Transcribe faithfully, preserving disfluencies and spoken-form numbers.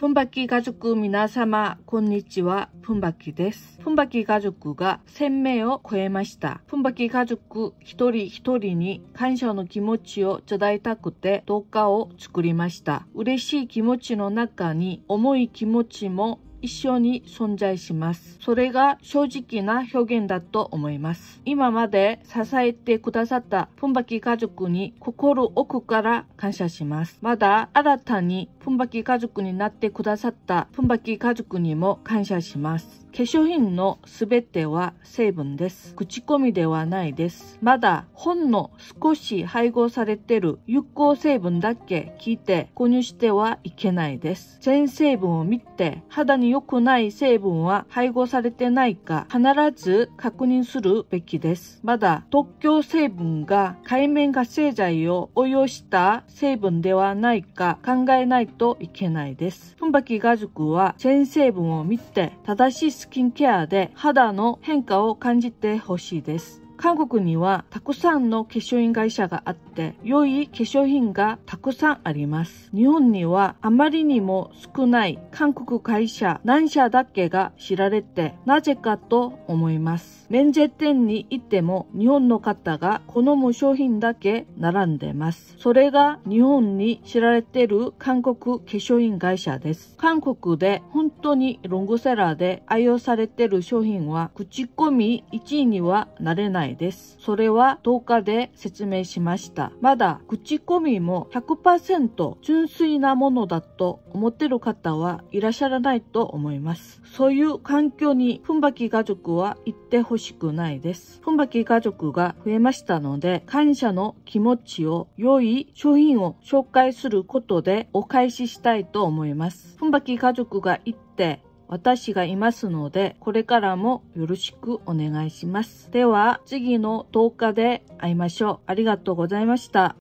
ふんばき家族皆様、こんにちは。ふんばきです。ふんばき家族がせんめいを超えました。ふんばき家族一人一人に感謝の気持ちを伝えたくて動画を作りました。嬉しい気持ちの中に重い気持ちも一緒に存在します。それが正直な表現だと思います。今まで支えてくださったふんばき家族に心奥から感謝します。まだ新たにふんばき家族になってくださったふんばき家族にも感謝します。化粧品のすべては成分です。口コミではないです。まだほんの少し配合されている有効成分だけ聞いて購入してはいけないです。全成分を見て肌に良くない成分は配合されてないか必ず確認するべきです。まだ特許成分が界面活性剤を応用した成分ではないか考えないといけないです。ふんばき家族は全成分を見て正しいスキンケアで肌の変化を感じてほしいです。韓国にはたくさんの化粧品会社があって良い化粧品がたくさんあります。日本にはあまりにも少ない韓国会社何社だけが知られてなぜかと思います。免税店に行っても日本の方が好む商品だけ並んでます。それが日本に知られている韓国化粧品会社です。韓国で本当にロングセラーで愛用されている商品は口コミいちいにはなれないです。それは動画で説明しました。まだ口コミも ひゃくパーセント 純粋なものだと思っている方はいらっしゃらないと思います。そういう環境にふんばき家族は行ってほしくないです。ふんばき家族が増えましたので感謝の気持ちを良い商品を紹介することでお返ししたいと思います。ふんばき家族が行って私がいますので、これからもよろしくお願いします。では、次の動画で会いましょう。ありがとうございました。